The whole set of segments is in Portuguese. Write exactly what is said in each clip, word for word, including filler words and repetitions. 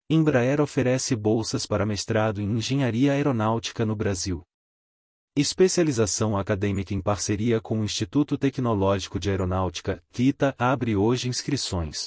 Embraer oferece bolsas para mestrado em Engenharia Aeronáutica no Brasil. Especialização acadêmica em parceria com o Instituto Tecnológico de Aeronáutica, ITA, abre hoje inscrições.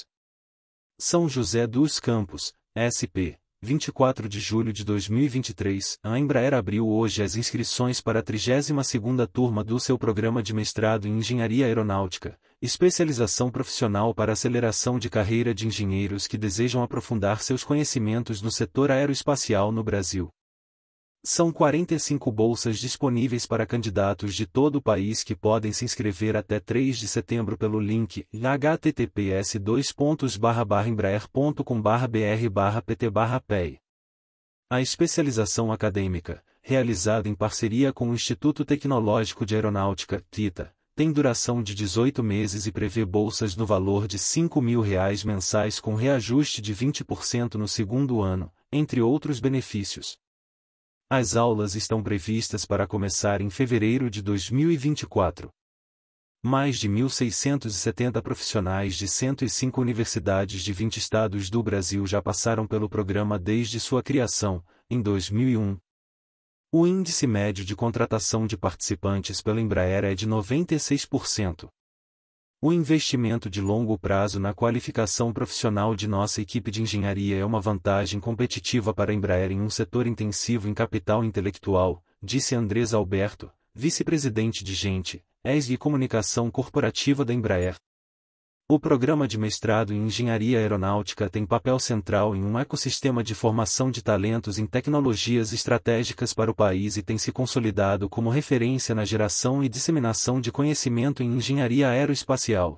São José dos Campos, S P, vinte e quatro de julho de dois mil e vinte e três, a Embraer abriu hoje as inscrições para a trigésima segunda turma do seu programa de mestrado em Engenharia Aeronáutica, especialização profissional para aceleração de carreira de engenheiros que desejam aprofundar seus conhecimentos no setor aeroespacial no Brasil. São quarenta e cinco bolsas disponíveis para candidatos de todo o país que podem se inscrever até três de setembro pelo link h t t p s dois pontos barra barra embraer ponto com barra b r barra p t barra p e i. A especialização acadêmica, realizada em parceria com o Instituto Tecnológico de Aeronáutica, ITA, tem duração de dezoito meses e prevê bolsas no valor de cinco mil reais mensais com reajuste de vinte por cento no segundo ano, entre outros benefícios. As aulas estão previstas para começar em fevereiro de dois mil e vinte e quatro. Mais de mil seiscentos e setenta profissionais de cento e cinco universidades de vinte estados do Brasil já passaram pelo programa desde sua criação, em dois mil e um. O índice médio de contratação de participantes pela Embraer é de noventa e seis por cento. O investimento de longo prazo na qualificação profissional de nossa equipe de engenharia é uma vantagem competitiva para a Embraer em um setor intensivo em capital intelectual, disse Andrés Alberto, vice-presidente de Gente, E S G e Comunicação Corporativa da Embraer. O programa de mestrado em Engenharia Aeronáutica tem papel central em um ecossistema de formação de talentos em tecnologias estratégicas para o país e tem se consolidado como referência na geração e disseminação de conhecimento em engenharia aeroespacial.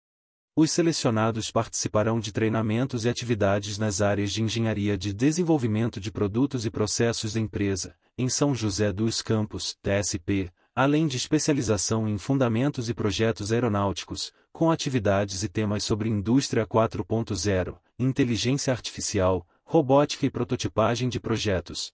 Os selecionados participarão de treinamentos e atividades nas áreas de engenharia de desenvolvimento de produtos e processos da empresa, em São José dos Campos, T S P, além de especialização em fundamentos e projetos aeronáuticos, com atividades e temas sobre indústria quatro ponto zero, inteligência artificial, robótica e prototipagem de projetos.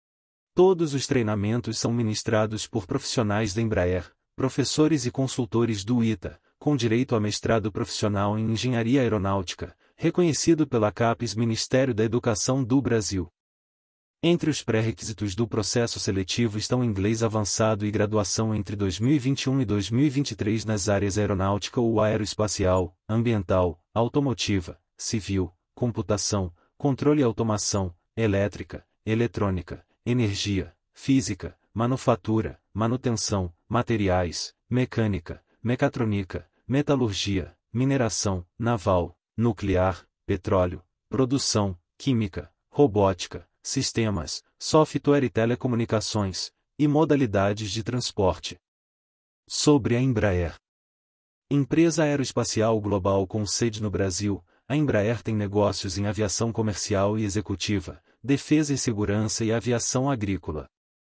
Todos os treinamentos são ministrados por profissionais da Embraer, professores e consultores do ITA, com direito a mestrado profissional em Engenharia Aeronáutica, reconhecido pela CAPES Ministério da Educação do Brasil. Entre os pré-requisitos do processo seletivo estão inglês avançado e graduação entre dois mil e vinte e um e dois mil e vinte e três nas áreas aeronáutica ou aeroespacial, ambiental, automotiva, civil, computação, controle e automação, elétrica, eletrônica, energia, física, manufatura, manutenção, materiais, mecânica, mecatrônica, metalurgia, mineração, naval, nuclear, petróleo, produção, química, robótica, sistemas, software e telecomunicações, e modalidades de transporte. Sobre a Embraer. Empresa aeroespacial global com sede no Brasil, a Embraer tem negócios em aviação comercial e executiva, defesa e segurança e aviação agrícola.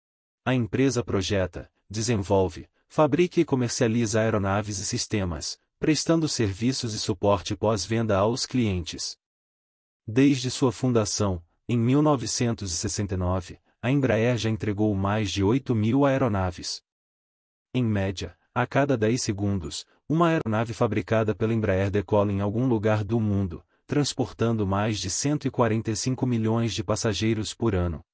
A empresa projeta, desenvolve, fabrica e comercializa aeronaves e sistemas, prestando serviços e suporte pós-venda aos clientes. Desde sua fundação, em mil novecentos e sessenta e nove, a Embraer já entregou mais de oito mil aeronaves. Em média, a cada dez segundos, uma aeronave fabricada pela Embraer decola em algum lugar do mundo, transportando mais de cento e quarenta e cinco milhões de passageiros por ano.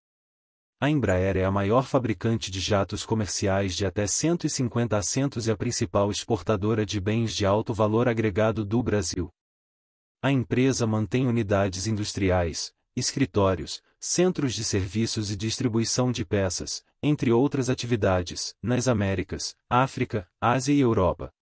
A Embraer é a maior fabricante de jatos comerciais de até cento e cinquenta assentos e a principal exportadora de bens de alto valor agregado do Brasil. A empresa mantém unidades industriais, escritórios, centros de serviços e distribuição de peças, entre outras atividades, nas Américas, África, Ásia e Europa.